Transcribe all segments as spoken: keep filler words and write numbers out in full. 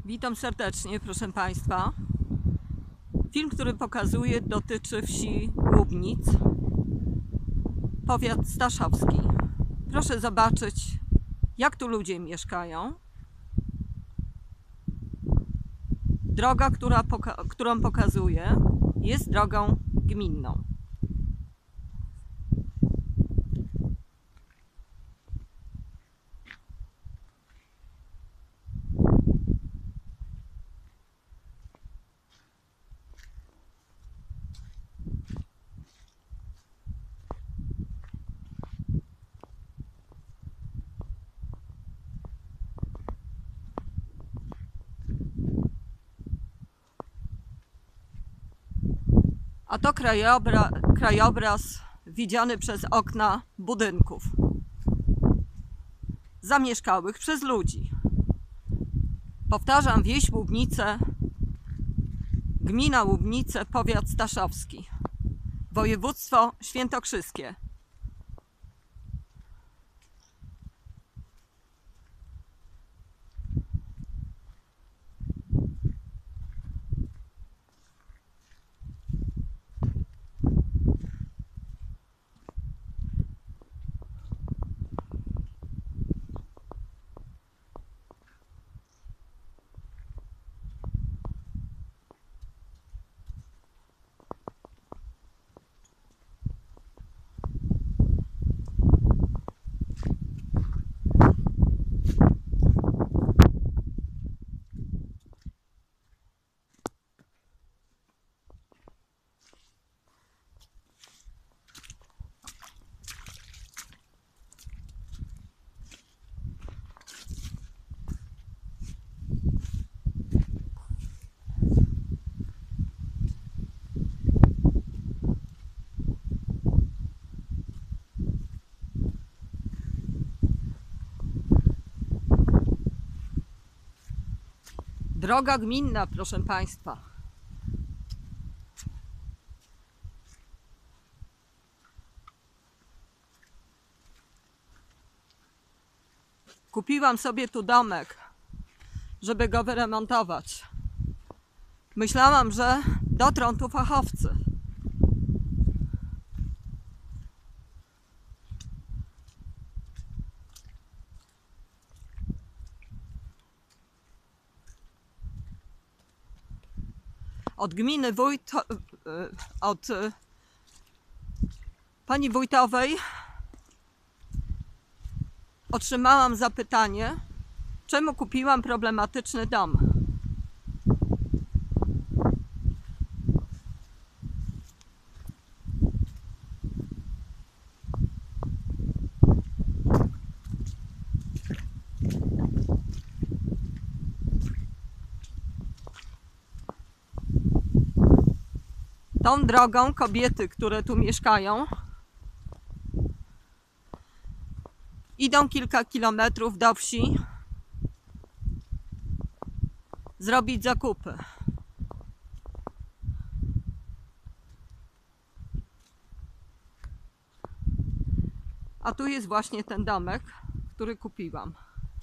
Witam serdecznie, proszę Państwa. Film, który pokazuję, dotyczy wsi Łubnic, powiat staszowski. Proszę zobaczyć, jak tu ludzie mieszkają. Droga, która poka- którą pokazuję, jest drogą gminną. A to krajobra krajobraz widziany przez okna budynków zamieszkałych przez ludzi. Powtarzam, wieś Łubnice, gmina Łubnice, powiat staszowski, województwo świętokrzyskie. Droga gminna, proszę Państwa. Kupiłam sobie tu domek, żeby go wyremontować. Myślałam, że dotrą tu fachowcy. Od gminy wójt, od pani wójtowej otrzymałam zapytanie, czemu kupiłam problematyczny dom. Tą drogą kobiety, które tu mieszkają, idą kilka kilometrów do wsi zrobić zakupy. A tu jest właśnie ten domek, który kupiłam.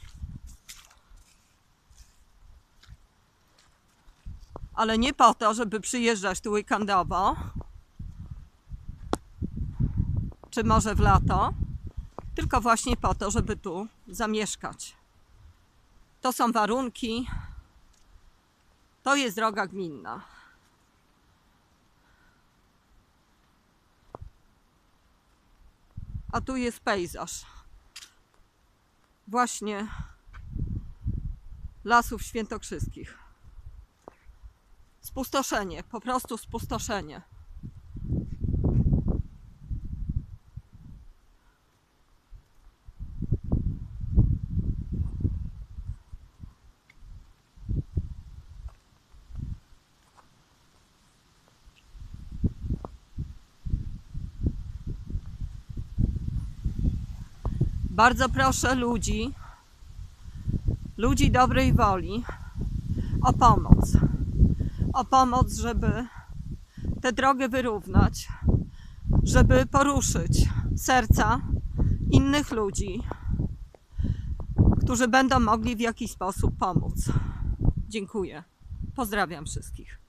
Ale nie po to, żeby przyjeżdżać tu weekendowo, czy może w lato, tylko właśnie po to, żeby tu zamieszkać. To są warunki, to jest droga gminna. A tu jest pejzaż właśnie Lasów Świętokrzyskich. Spustoszenie, po prostu spustoszenie. Bardzo proszę ludzi, ludzi dobrej woli o pomoc. O pomoc, żeby tę drogę wyrównać, żeby poruszyć serca innych ludzi, którzy będą mogli w jakiś sposób pomóc. Dziękuję. Pozdrawiam wszystkich.